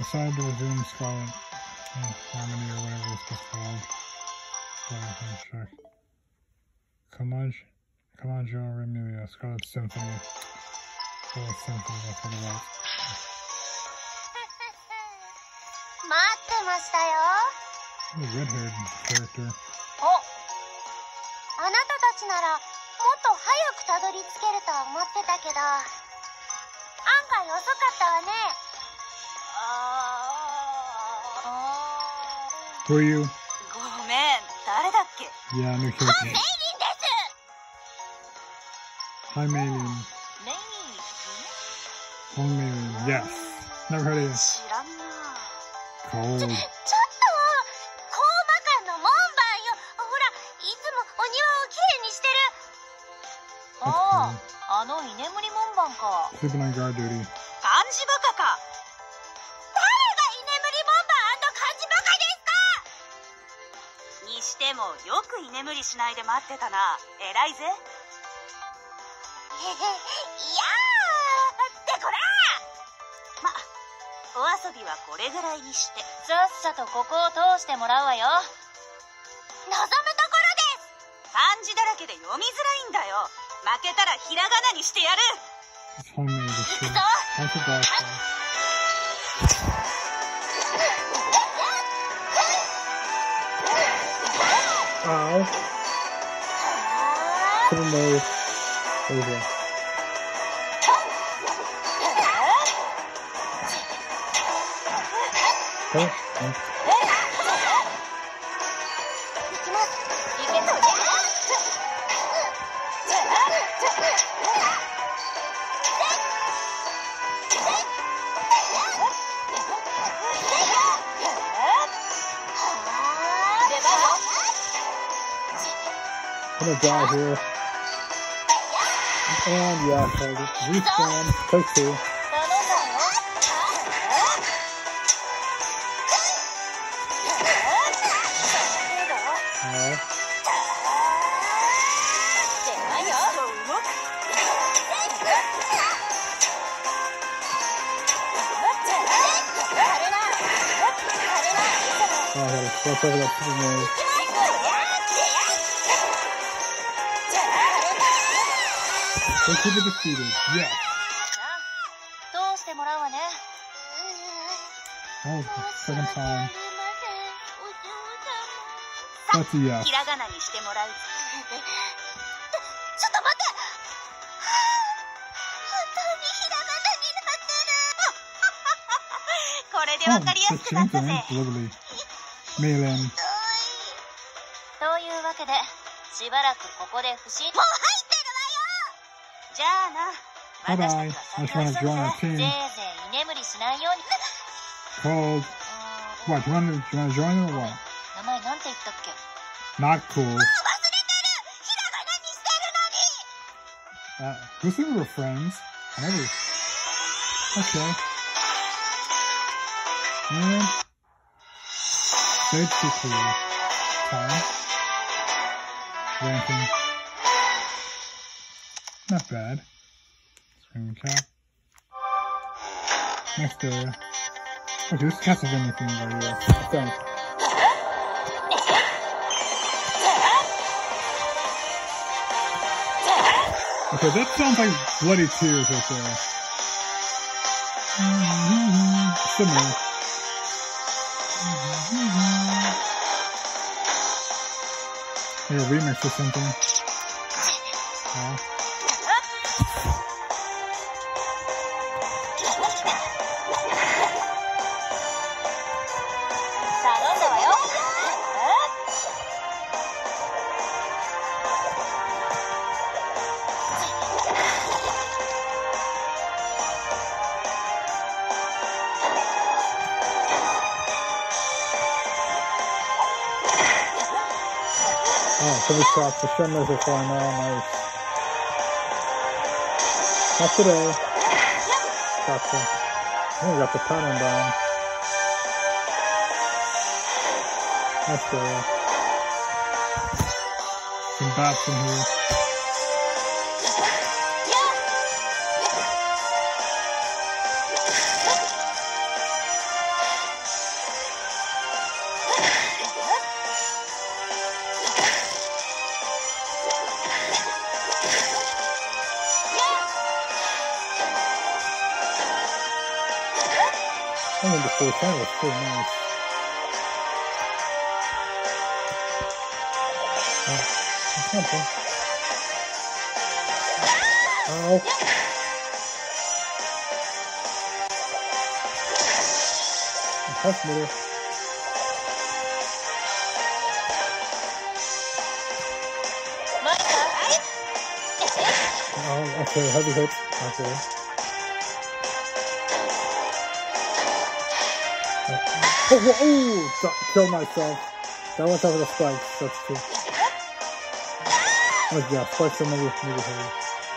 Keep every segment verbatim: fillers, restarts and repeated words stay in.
Decided to resume Scarlet Harmony or whatever this was called. Let's check. Kamaj, Kamajo Remulia, Scarlet Symphony. Scarlet Symphony, that's what it was. 待ってましたよ。 The red-haired character. お、あなたたちならもっと早くたどり着けると思ってたけど、案外遅かったわね。 Who are you? ごめん、誰だっけ？ Yeah, new 本メイ character. リンです。 Hi, Maylin. メイ Hong Maylin. Yes. Never heard of you. 知らんな。 Cold. ちょっと、コーマ館の門番よ。ほら、いつもお庭をきれいにしてる。 ああ、あの居眠り門番か。 Sleeping on guard duty. 漢字バカか。 誰が居眠り門番&漢字バカですか？ にしてもよく居眠りしないで待ってたな。偉いぜ。 いやーってこら！ ま、お遊びはこれぐらいにして。 さっさとここを通してもらうわよ。望むところです。 漢字だらけで読みづらいんだよ。負けたらひらがなにしてやる。 It's homemade. It's good. How's the glass guy? Ow. Couldn't move. Over. Huh? Huh? 行きます。行けと。 I'm gonna die here. And yeah, hold it. Respawn. Take two. 頼んだよ。 Alright. ああ、はい。そうそうそう。They should be defeated. Yes. どうしてもらうわね。 Oh, second time. さ That's a yes. ひらがなにしてもらう。 ちょっと待って。本当にひらがなになってる。 これでわかりや Oh, すくな that's ったぜ。 lovely. Maylin. というわけで、しばらくここで不審。もう入ってるじゃあな。 Bye bye. 私 I たち just は want 先 to に join our わよ。ぜい team. ぜい居眠りしないように。 Called. What? Do you want to, do you want to join them or what? 名前なんて言ったっけ？ Not cool. 忘れてる。ひらがなにしてるのに。 Uh, who said we were friends? I never. Okay. And. Stage two clear. Time. Ranking. Not bad. Screaming cat. Next area. Okay, this is Castlevania theme right here. I think. Okay, that sounds like Bloody Tears right there. Similar. Like a remix or something. Oh. 頼んだわよ。 Oh, so we stopped. The Shenmue are flying now. Nice. Not today. Gotcha. Oh, we got the pattern down. That's good. Some bats in here. Only the four ten was pretty nice. Oh, that's not bad. Ow. That's better. Oh, okay, heavy hit. Okay. Oh, oh, oh! Kill myself. That one's over the spikes. That's true. Oh, yeah, spikes are maybe, maybe heavy.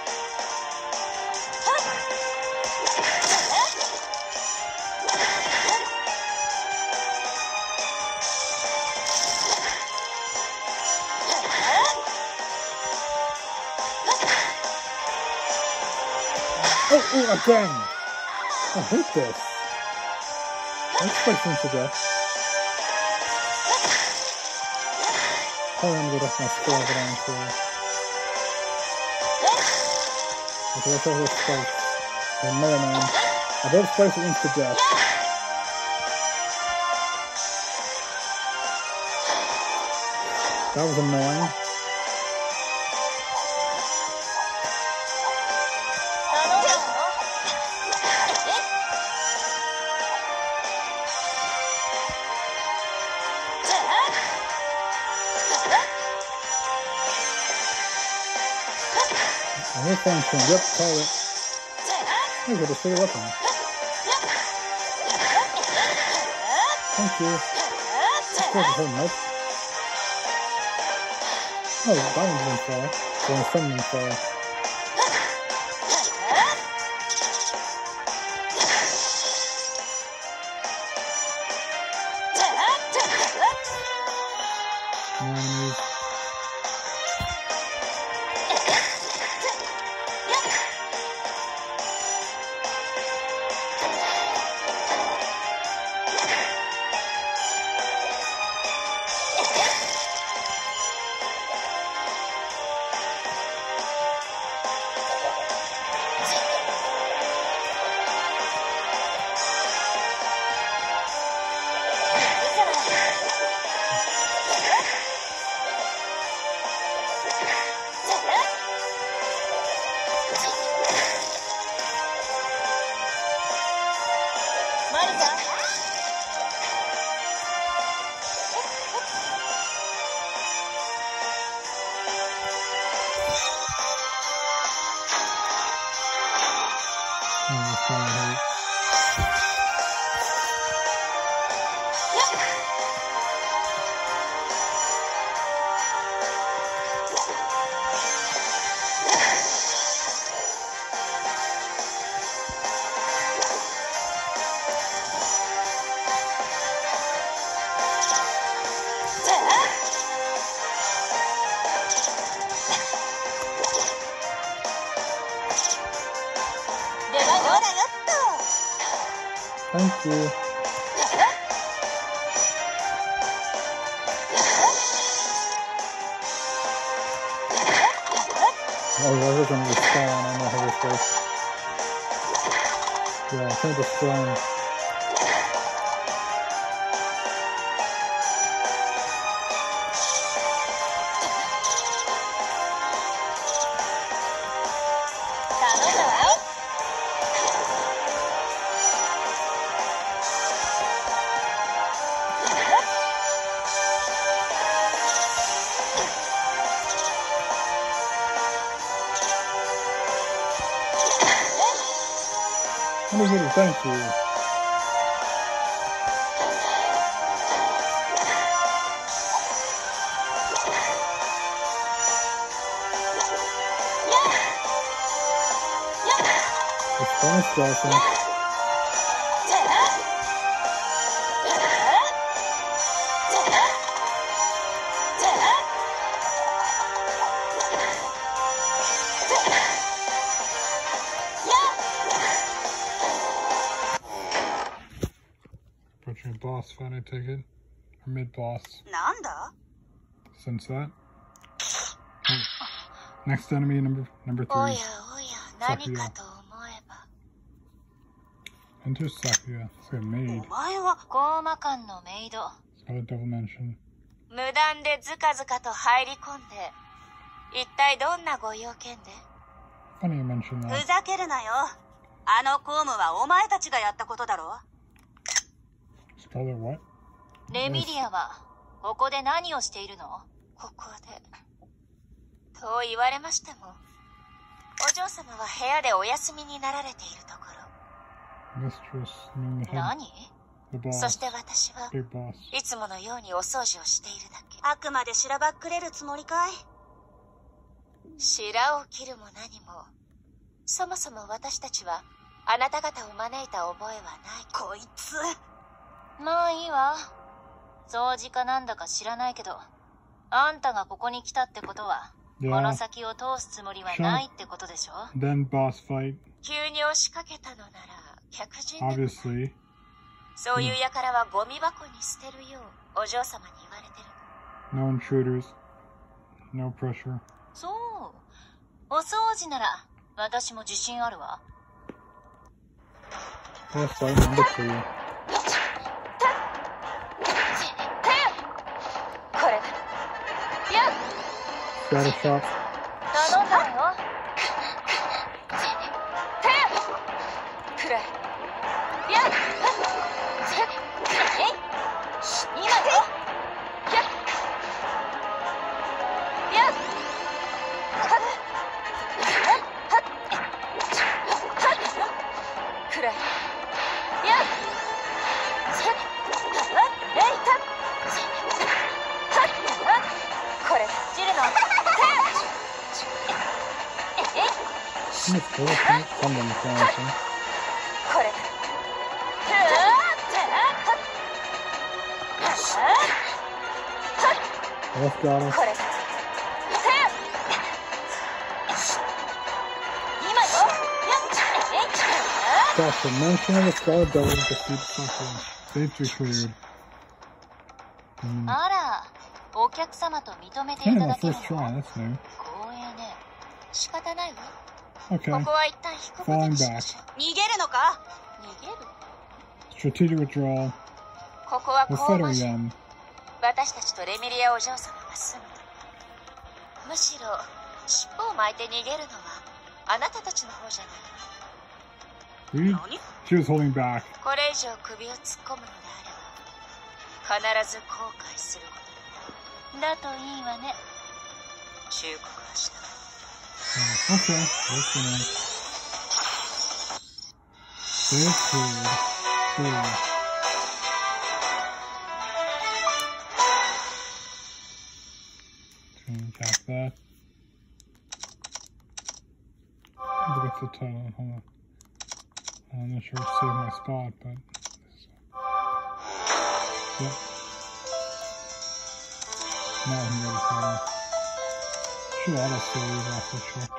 Oh, oh, again! I hate this. Let's play some to death. Probably gonna go back to my squad over down here. Okay, let's over the spikes. And Mega Man. I both spikes are insta death. That was annoying. New function, yep, call it. Look at the free weapon. Thank you. Of course, it's hurting up. Oh, that one didn't fall. Well, some didn't fall. Thank you. Oh, I was going to destroy on. I know how this works. Yeah, I think destroy him. Let me get it, thank you. It's bonus blessing. Approaching a boss fight, I take it. Or mid-boss. Nanda? Since that. Oh. Next enemy, number number three. Oh yeah, oh yeah. Sakuya. Intersect, yeah. It's like a maid. お前は高魔館のメイド。 Scarlet Devil mentioned. 無断でずかずかと入り込んで、一体どんなご用件で？ Funny you mentioned ふ that. ざけるなよ。あの公務はお前たちがやったことだろ。 Scarlet what? レミリアはここで何をしているの？ ここで。と言われましても、お嬢様は部屋でお休みになられているところ。 Mistress, I mean the head, 何？ the boss, そして私は、 big boss. いつものようにお掃除をしているだけ。あくまでしらばっくれるつもりかい？白を切るも何も、そもそも私たちはあなた方を招いた覚えはない。こいつ。 まあいいわ。掃除かなんだか知らないけど、あんたがここに来たってことは、こ Yeah. の先を通すつもりはないってことでしょ？ Then boss fight, 急に押しかけたのなら客人でもない。 obviously. そういう輩はゴミ箱に捨てるようお嬢様に言われてる。 No intruders. No pressure. そう。お掃除なら、私も自信あるわ。 Boss fight number two. これ。いや、 Shadow shot. 頼んだわよ。くらい。いや、えい、今よ。いや、いや、はっ、はっ、はっ、くらい。いや、せっ、はっ、えい、たっ、はっ、これ、汁の、えい、 Miss Fortune, someone something. これ。 Let's got us. これ。今よ。 Gosh, the mention of the Scarlet Devil defeat something. Safety cleared. Mm. あら、お客様と認めてい Hey, た my だける first の？ try, that's new. 光栄ね。仕方ないわ。 Okay. ここは一旦引くことにしましょう。逃げるのか？ 逃げる？ Strategic withdrawal. ここは We'll 高 fight 魔 her 城。 again. 私たちとレミリアお嬢様が住む。むしろ尻尾を巻いて逃げるのはあなたたちの方じゃない？ We, 何？ she was holding back. これ以上首を突っ込むのであれば必ず後悔することになる。 だといいわね。 忠告はした。 Uh, okay, listening. Save cleared. Cool. Tap that. Look at the title. Hold on. I'm not sure if save my spot, but yep. Now I can go to title. Should auto save off the check.